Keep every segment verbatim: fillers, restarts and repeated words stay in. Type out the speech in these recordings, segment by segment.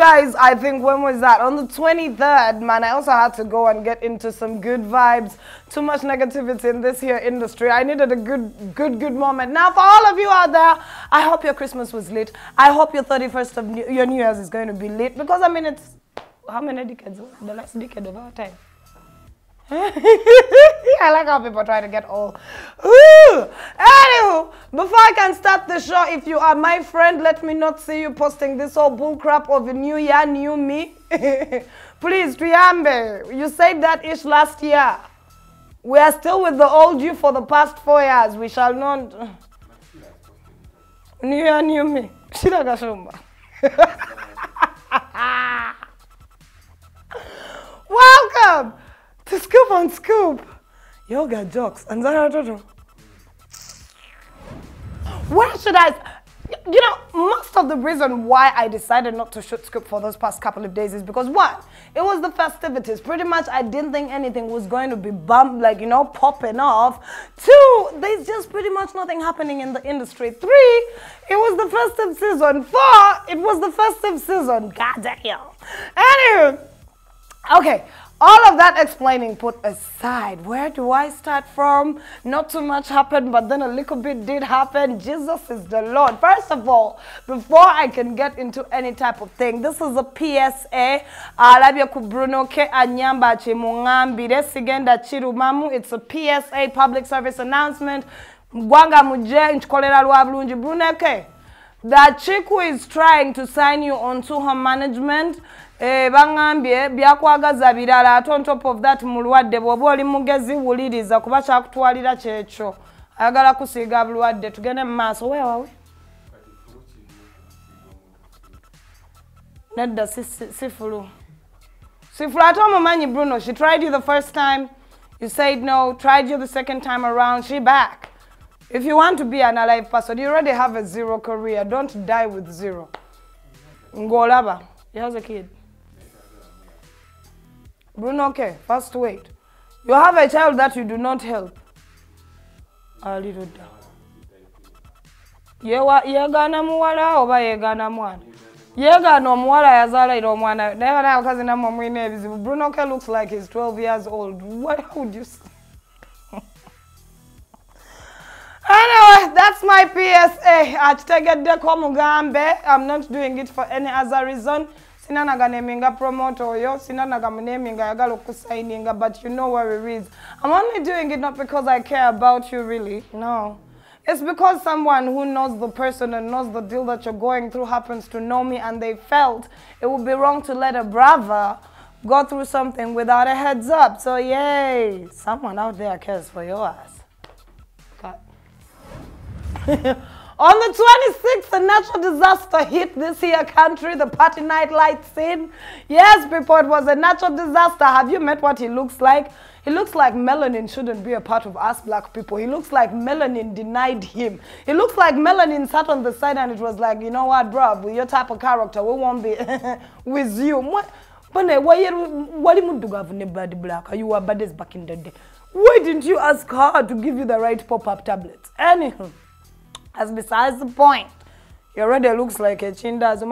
guys, I think, when was that? On the twenty-third, man, I also had to go and get into some good vibes. Too much negativity in this here industry. I needed a good, good, good moment. Now, for all of you out there, I hope your Christmas was lit. I hope your thirty-first of New, your New Year's is going to be lit. Because, I mean, it's, how many decades? The last decade of our time. I like how people try to get all. Ooh. Anywho, before I can start the show, if you are my friend, let me not see you posting this whole bullcrap of a new year, new me. Please, Triambe, you said that ish last year. We are still with the old you for the past four years. We shall not. New year, new me. Welcome to Scoop on Scoop. Yoga jokes. And where should I? You know, most of the reason why I decided not to shoot Scoop for those past couple of days is because, one, it was the festivities. Pretty much, I didn't think anything was going to be bumped, like, you know, popping off. Two, there's just pretty much nothing happening in the industry. Three, it was the festive season. Four, it was the festive season. God damn. Anyway, okay. All of that explaining put aside, where do I start from? Not too much happened, but then a little bit did happen. Jesus is the Lord. First of all, before I can get into any type of thing, this is a P S A. It's a P S A, public service announcement. That chick who is trying to sign you onto her management, eh, bangambye byakwagaza birala. Ate on top of that, mulwadde bw'oba oli mugezi wuliriza kuba kyakutwalira kyekyo. Ayagala kusiiga bulwadde. Tugende mu maaso. Weewawe? Nedda si fulu. Si fulu ate omumanyi Bruno. She tried you the first time. You said no. Tried you the second time around. She back. If you want to be an alive person, you already have a zero career. Don't die with zero. Ngolaba. He has a kid. Bruno, okay. First wait. You have a child that you do not help. A little down. Yegana muwala oba yegana mwana. Yegana omuwala yazala ilo mwana. Never na kazi na mwine bizibu. Bruno okay looks like he's twelve years old. What would you say? Anyway, that's my P S A. I'm not doing it for any other reason. Sinanaga neminga promoter yo, sinanaga neminga yagalo kusaininga, but you know where it is. I'm only doing it not because I care about you really. No. It's because someone who knows the person and knows the deal that you're going through happens to know me, and they felt it would be wrong to let a brother go through something without a heads up. So yay, someone out there cares for your ass. On the twenty-sixth, a natural disaster hit this here country, the party night light scene. Yes, people, it was a natural disaster. Have you met what he looks like? He looks like melanin shouldn't be a part of us black people. He looks like melanin denied him. He looks like melanin sat on the side and it was like, you know what, bruv, with your type of character, we won't be with you. What? You were bad back in the day. Why didn't you ask her to give you the right pop-up tablets? Anyhow. As besides the point, he already looks like a chinda. That's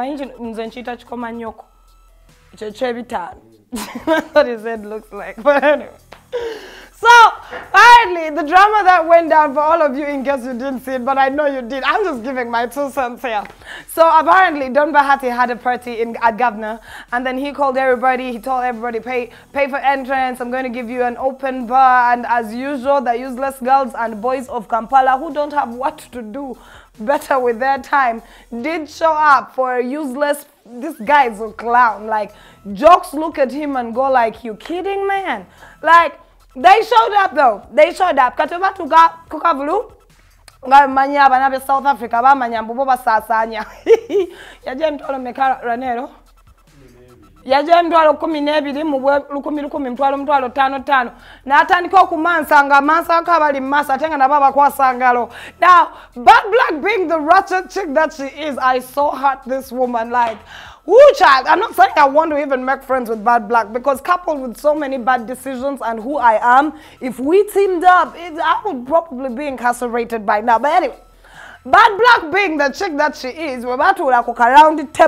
what he said looks like. But anyway. So, finally, the drama that went down for all of you, in case you didn't see it, but I know you did. I'm just giving my two cents here. So, apparently, Don Bahati had a party in, at Governor, and then he called everybody. He told everybody, pay, pay for entrance. I'm going to give you an open bar. And as usual, the useless girls and boys of Kampala who don't have what to do better with their time did show up for a useless, this guy's a clown. Like, jokes look at him and go like, you kidding, man? Like, they showed up though. They showed up. Katoba tuka kukavulu. Nga manya banabe South Africa ba manya mbubo basasanya. Yaje mtwalo meka ranero. Yaje mtwalo kumi n'ebiri mu lukumi lukumi mtwalo mtwalo tano tano. Na atandika okumansa nga mansa akabali masa tenga na baba kwasangalo. Now, Bad Black being the ratchet chick that she is, I so hurt this woman like, woo, child, I'm not saying I want to even make friends with Bad Black, because coupled with so many bad decisions and who I am, if we teamed up, it, I would probably be incarcerated by now. But anyway, Bad Black being the chick that she is, we're about to like walk around the table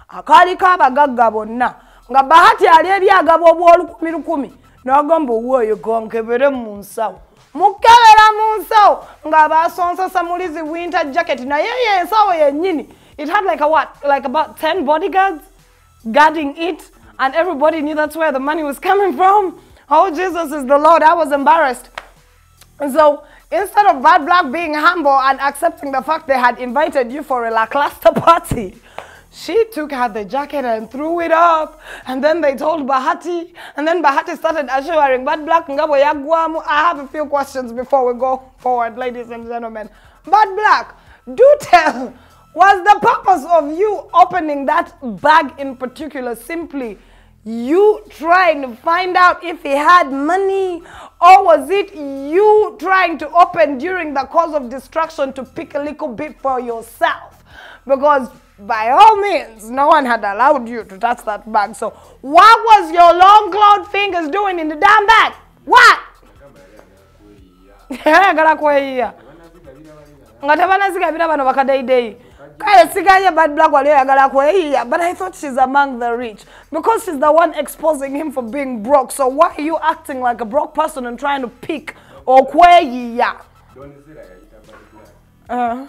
akaliko abagagga bonna nga Bahati ali ebyagabo obw'olukumi lukumi n'agamba ow'oyo gonkebere mu nsawo mukebera mu nsawo nga baasonsesa mulizi winter jacket naye ye ensawo yennyini it had like a what like about ten bodyguards guarding it and everybody knew that's where the money was coming from. Oh, Jesus is the Lord. I was embarrassed. And so instead of Bad Black being humble and accepting the fact they had invited you for a lackluster party, she took out the jacket and threw it up. And then they told Bahati. And then Bahati started assuring Bad Black Ngabo Yagwamu. I have a few questions before we go forward, ladies and gentlemen. Bad Black, do tell, was the purpose of you opening that bag in particular simply you trying to find out if he had money, or was it you trying to open during the cause of destruction to pick a little bit for yourself? Because by all means, no one had allowed you to touch that bag. So what was your long clawed fingers doing in the damn bag? What? Bad Black, but I thought she's among the rich because she's the one exposing him for being broke. So why are you acting like a broke person and trying to pick or kweya? Uh.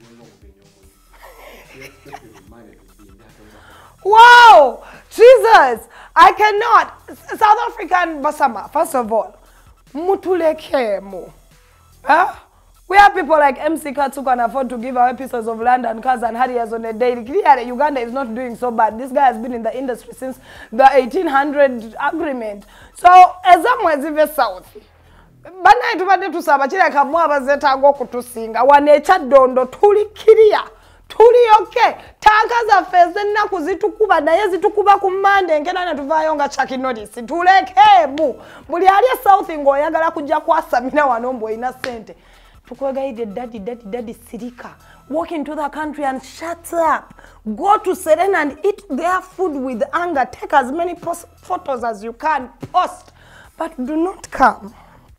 Wow, Jesus, I cannot. South African Basama, first of all, mutulekemo. Huh? We have people like M C Katsu who can afford to give away pieces of land and cars and Harriers on a daily. Clearly, Uganda is not doing so bad. This guy has been in the industry since the eighteen hundred agreement. So, as I'm even south. Bana itubade tusaba chira kamwa bazeta go kutusinga. Wanecha dondo tuli kiria. Tuli okay. Tanka za feze na kuzitukuba na yezi tukuba kumande ngena na tuvayo nga chaki notice. Tuleke mu. Muli alia south ngo yagala kujja kwasa mina wanombo ina sente. Daddy, daddy, daddy, Sirika. Walk into the country and shut up. Go to Serena and eat their food with anger. Take as many photos as you can. Post. But do not come.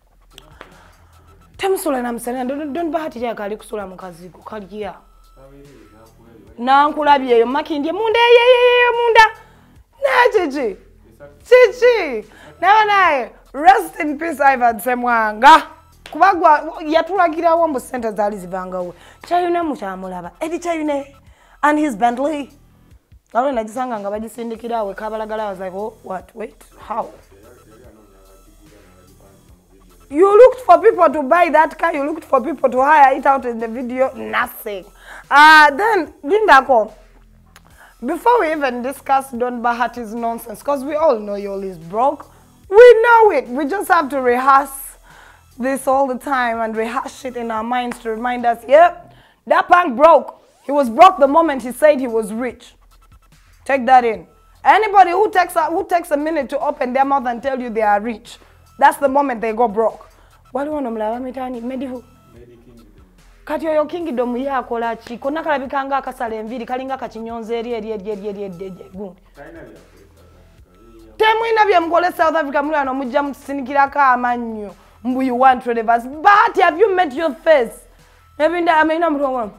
Temsule na msena. Don't, don't bahati ya kali kusula mkaziku. Kalia. Na ankulabi yeyo. Makindi. Munda ye ye ye munda. Na chichi. Chichi. Na nae. Rest in peace, Ivan Semwanga. Kubagwa yatulagira wambo center zali zivangawe chayune muchamulaba edi chayune and his Bentley nawe najisanga nga bajisindikira we kabalagala was like oh what wait how you looked for people to buy that car, you looked for people to hire it out in the video, nothing. Ah uh, then Lindako, before we even discuss Don Bahati's nonsense, because we all know Yul is broke, we know it, we just have to rehearse this all the time and rehash it in our minds to remind us, yep, that punk broke. He was broke the moment he said he was rich. Take that in. Anybody who takes a, who takes a minute to open their mouth and tell you they are rich, that's the moment they go broke. What do you want to mlava mitani? Medihu. Kati yo kingdom ya kola chi. Kona kalabika nga kasale mvili kalinga kachinyonze eri eri eri eri eri eri eri Temu inabia mgole South Africa mulu ano mujia msinikira ka amanyo. Mbu you want to reverse. But have you met your face? Maybe I mean I'm wrong.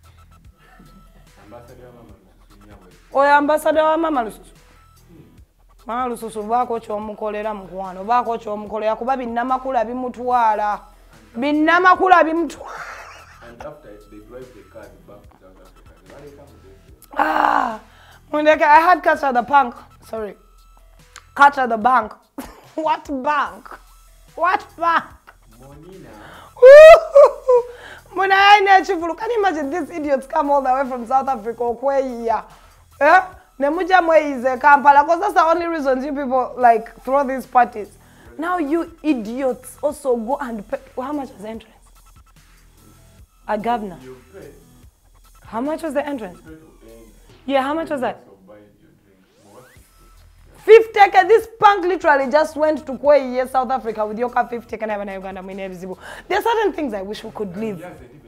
Oya ambassador wa mama lususu. Mama lususu bako cho mukolera mkwano. Bako cho mukolera kuba binnamakula bimutwala. Binnamakula bimutwala. And after it, they drive the car back to South Africa. Ah, when they, I had Catcher the Punk. Sorry. Catcher the Bank. What bank? What bank? Monina. Mona, can you imagine these idiots come all the way from South Africa or here? Eh? Nemuja mwe is a Kampala, because that's the only reason you people like throw these parties. Now you idiots also go and pay. How much was the entrance? A governor. How much was the entrance? Yeah, how much was that? fifty K. This punk literally just went to Kwei, South Africa with your car fifty K. Never Uganda. There are certain things I wish we could leave.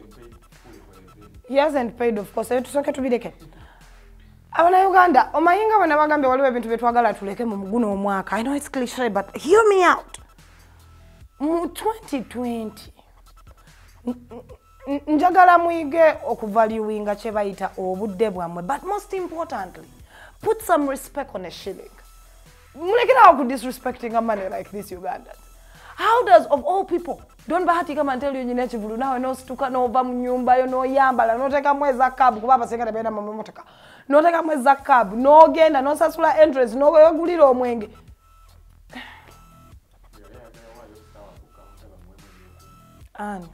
He hasn't paid, of course. It's okay to be the Abana Uganda, Omayinga when Abagambe waliwe bintu betwagala tuleke mu muguno omwaka. I know it's cliche, but hear me out. Mu twenty twenty. Njagala mwige okuvaluinga kye bayita obudde bwamwe, but most importantly, Put some respect on a shilling. Mulekera ku disrespecting a money like this, Ugandans. How does, of all people, Don Bahati come and tell you nyine chivulu nawe no stuka no va mnyumba yo no yambala no teka mweza kabu kuba basengera bena mamotaka no teka mweza kabu no genda no sasula entrance no yogulira omwenge. And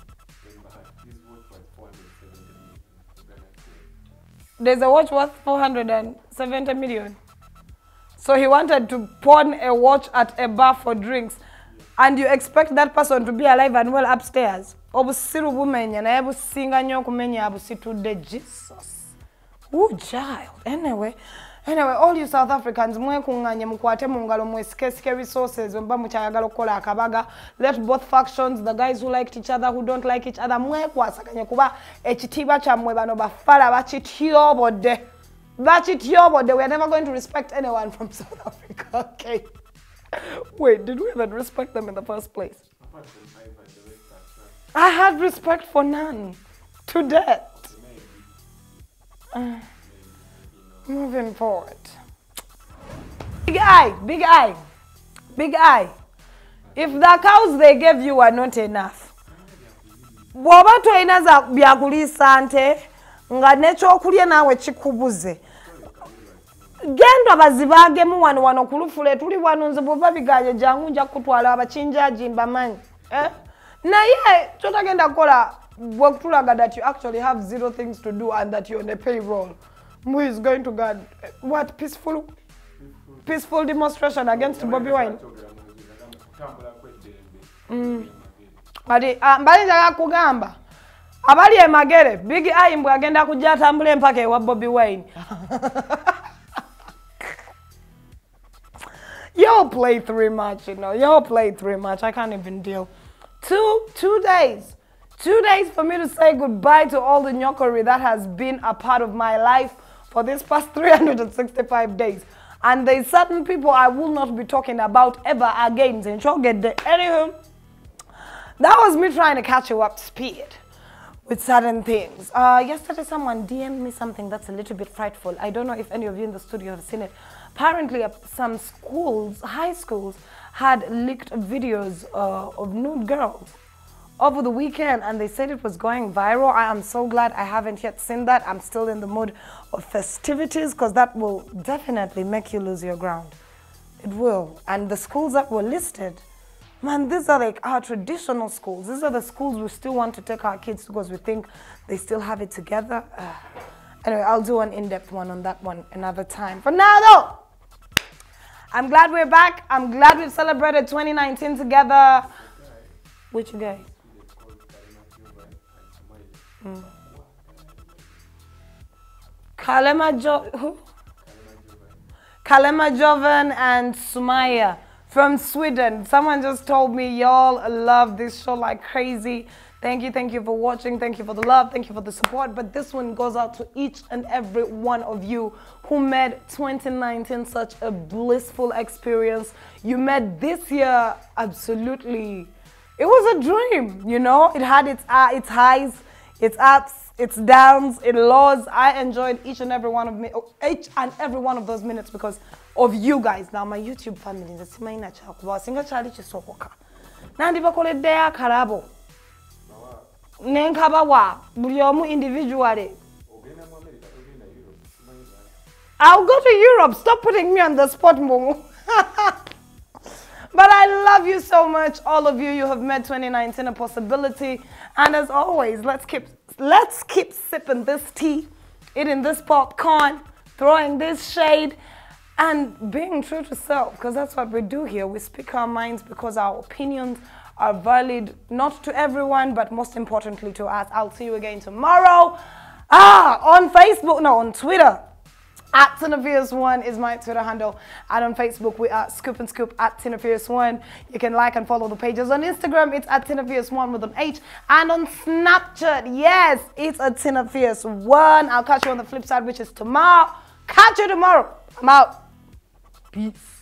there's a watch worth four hundred seventy million. So he wanted to pawn a watch at a bar for drinks. And you expect that person to be alive and well upstairs? Obusiru bumenya na ebu singa nyo kumenya abusitude Jesus. Ooh, child. Anyway, anyway, all you South Africans, mwe kunganye mkwate mungalo mwe sike resources mba mchayagalo kola akabaga. Let both factions, the guys who liked each other, who don't like each other, mwe kwasakanye kuba echitiba cha mwe bano bafala bachitiyobode. Bachitiyobode. We are never going to respect anyone from South Africa, okay? Wait, did we even respect them in the first place? I had respect for none. To death. Uh, moving forward. Big eye, big eye, big eye. If the cows they gave you are not enough, Wabato inaza biaguli sante, nga necho kulie nawe chikubuze. Gendo abazibage mu wano wano kulufule tuli wanunze bova bigaje jangu nja kutwala abachinja jimba manyi eh na ye chotagenda kola bwakutulaga that you actually have zero things to do and that you're on a payroll. Who is going to God what peaceful peaceful demonstration against Bobby Wine. Mm. Ati mbali njaga kugamba abali emagere big eye mbwa agenda kujja tambule mpaka ewa Bobby Wine. Y'all play three much, you know. Y'all play three much. I can't even deal. Two, two days. Two days for me to say goodbye to all the nyokery that has been a part of my life for this past three hundred sixty-five days. And there's certain people I will not be talking about ever again. Anywho, that was me trying to catch you up to speed with certain things. Uh, yesterday someone D M'd me something that's a little bit frightful. I don't know if any of you in the studio have seen it. Apparently, uh, some schools, high schools, had leaked videos uh, of nude girls over the weekend, and they said it was going viral. I am so glad I haven't yet seen that. I'm still in the mood of festivities, because that will definitely make you lose your ground. It will. And the schools that were listed, man, these are like our traditional schools. These are the schools we still want to take our kids to because we think they still have it together. Uh, anyway, I'll do an in-depth one on that one another time. For now, though, I'm glad we're back. I'm glad we've celebrated twenty nineteen together. Which guy? Mm. Kalema Jo who? Kalema Jovan and Sumaya from Sweden. Someone just told me y'all love this show like crazy. Thank you, thank you for watching. Thank you for the love. Thank you for the support. But this one goes out to each and every one of you who made twenty nineteen such a blissful experience. You made this year absolutely, it was a dream, you know? It had its, uh, its highs, its ups, its downs, its lows. I enjoyed each and every one of me, each and every one of those minutes because of you guys. Now my YouTube family, that's my nature. Single Charlie Chisoka. Nandi bakoledde akarabo. Nenkaba wa buli omu individually. I'll go to Europe. Stop putting me on the spot, Momo. But I love you so much, all of you. You have made twenty nineteen a possibility. And as always, let's keep let's keep sipping this tea, eating this popcorn, throwing this shade, and being true to self, because that's what we do here. We speak our minds because our opinions are valid, not to everyone, but most importantly to us. I'll see you again tomorrow. Ah, on Facebook, no, on Twitter. At Tinafierce one is my Twitter handle. And on Facebook, we are Scoop and Scoop at Tinafierce one. You can like and follow the pages. On Instagram, it's at Tinafierce one with an H. And on Snapchat, yes, it's at Tinafierce one. I'll catch you on the flip side, which is tomorrow. Catch you tomorrow. I'm out. Peace.